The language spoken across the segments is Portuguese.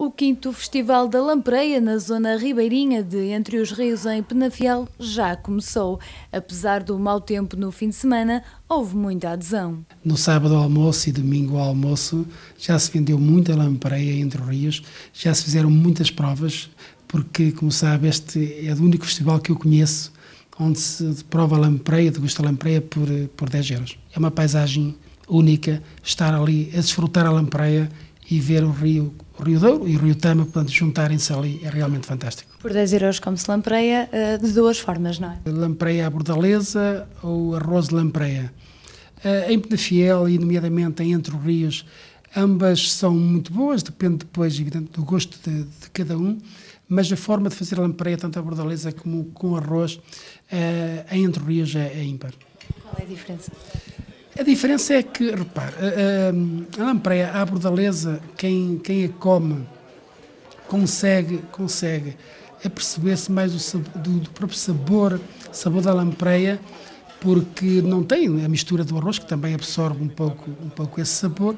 O 5º Festival da Lampreia na zona ribeirinha de Entre os Rios, em Penafiel, já começou. Apesar do mau tempo no fim de semana, houve muita adesão. No sábado ao almoço e domingo ao almoço já se vendeu muita lampreia entre os rios, já se fizeram muitas provas, porque, como sabe, este é o único festival que eu conheço onde se prova a lampreia, degusta a lampreia por 10 euros. É uma paisagem única, estar ali a desfrutar a lampreia e ver o Rio Douro e o Rio Tama, portanto, juntarem-se ali, é realmente fantástico. Por 10 euros come-se lampreia de duas formas, não é? Lampreia à bordaleza ou arroz de lampreia. Em Penafiel e nomeadamente em Entre os Rios, ambas são muito boas, depende depois, evidente, do gosto de cada um, mas a forma de fazer a lampreia, tanto a bordaleza como com arroz, em Entre os Rios é ímpar. Qual é a diferença? A diferença é que, repare, a lampreia à bordaleza, quem a come consegue aperceber-se mais do próprio sabor da lampreia, porque não tem a mistura do arroz, que também absorve um pouco esse sabor,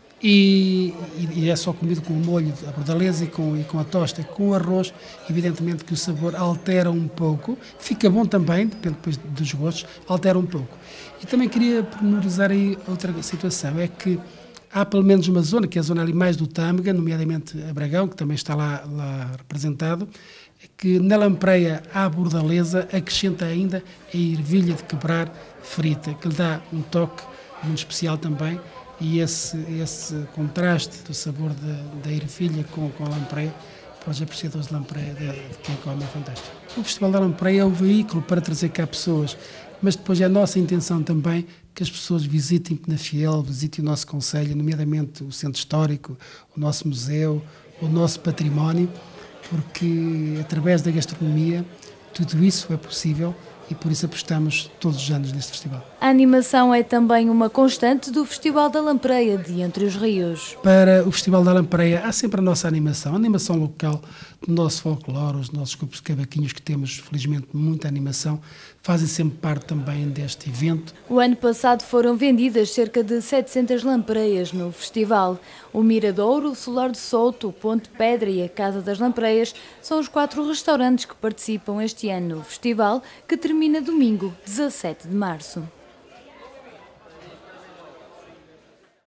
e é só comido com o molho da bordaleza e com a tosta. Com o arroz, evidentemente que o sabor altera um pouco, fica bom também, depende depois dos gostos, altera um pouco. E também queria pormenorizar aí outra situação, é que há pelo menos uma zona, que é a zona ali mais do Tâmega, nomeadamente a Bragão, que também está lá representado, que na lampreia à bordaleza acrescenta ainda a ervilha de quebrar frita, que lhe dá um toque muito especial também, e esse contraste do sabor da ervilha com a lampreia, para os apreciadores de lampreia, de quem come, é fantástico. O Festival da Lampreia é o veículo para trazer cá pessoas, mas depois é a nossa intenção também que as pessoas visitem Penafiel, visitem o nosso concelho, nomeadamente o centro histórico, o nosso museu, o nosso património, porque através da gastronomia tudo isso é possível e por isso apostamos todos os anos neste festival. A animação é também uma constante do Festival da Lampreia de Entre os Rios. Para o Festival da Lampreia há sempre a animação local do nosso folclore, os nossos grupos de cavaquinhos, que temos felizmente muita animação, fazem sempre parte também deste evento. O ano passado foram vendidas cerca de 700 lampreias no festival. O Miradouro, o Solar de Souto, o Ponte Pedra e a Casa das Lampreias são os 4 restaurantes que participam este ano no festival, que termina domingo, 17 de março.